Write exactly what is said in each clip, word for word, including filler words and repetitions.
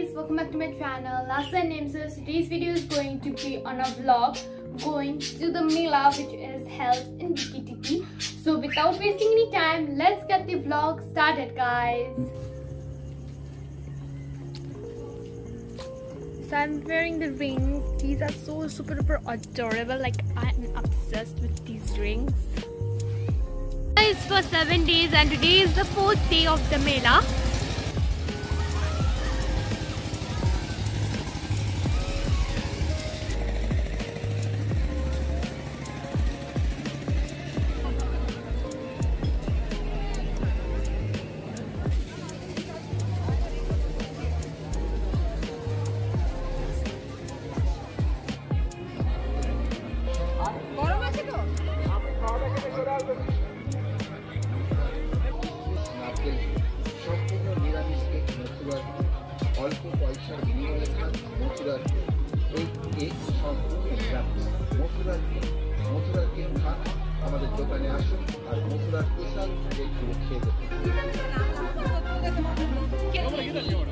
guys, welcome back to my channel. Last name, so today's video is going to be on a vlog going to the Mela which is held in B K T T. So without wasting any time, let's get the vlog started, guys. So I'm wearing the rings. These are so super super adorable. Like, I'm obsessed with these rings. It's for seven days and today is the fourth day of the Mela. অল্প পয়সার বিনিময়ে মথুরার এই এই সম্পূর্ণ গ্রাম মথুরার মথুরার কেউ খান আমাদের দোকানে আসুন আর মথুরার স্পেশাল কেকগুলো খেয়ে দেখুন।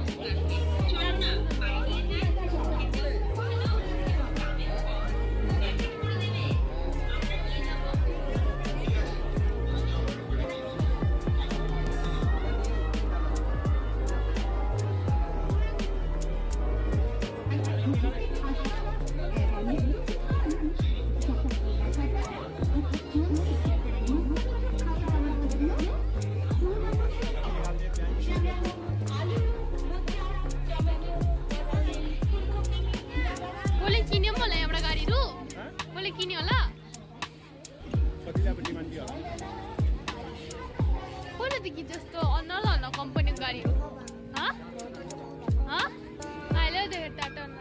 जस्तो अन्नल अन्न कम्पनी गाडी हो हाँ हाँ आइले देखे टाटा न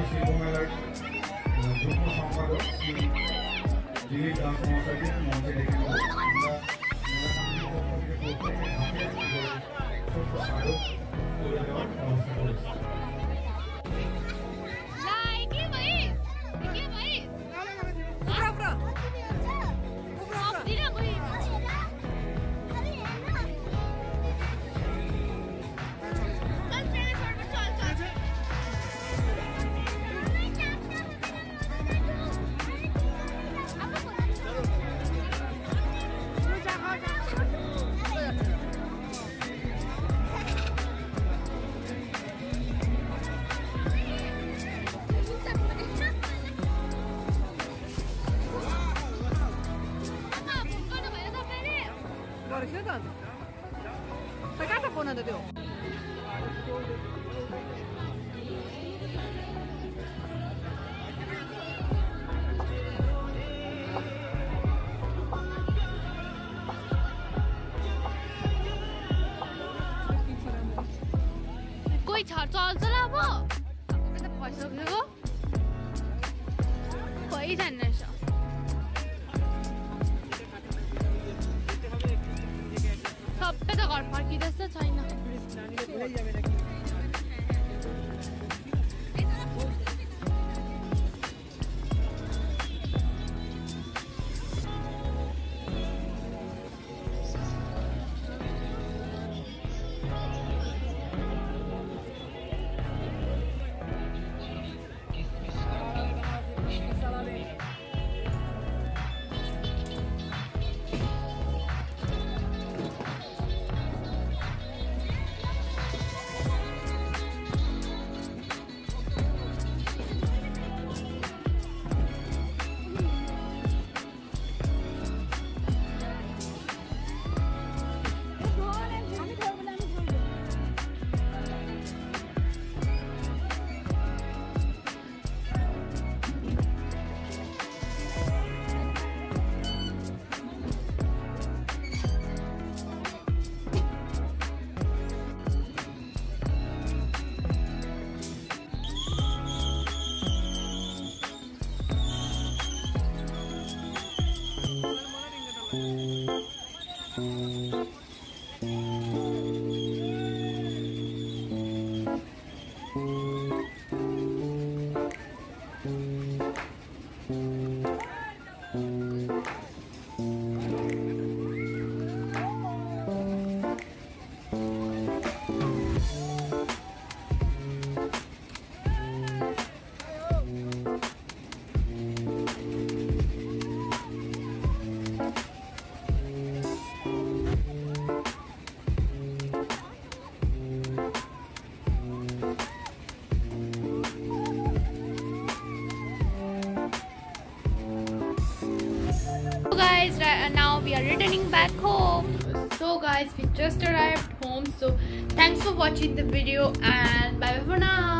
শিল্প মেলার যুগ্ম সম্পাদক শ্রী দিলীপ দাস মহাশয়কে মঞ্চে ডেকে নেব। আমরা মেলা কমিটির পক্ষ থেকে প্রত্যেকের হাতে ছোট্ট স্মারক তুলে দেওয়ার ব্যবস্থা করেছি। Pagkata po na dito. कोई छाड़ चल्छ ल अब अब त भइसक्यो कोही जान्न रहेछ सबै त घर फर्किँदैछ छैन guys, now we are returning back home. So guys, we just arrived home, so thanks for watching the video and bye bye for now.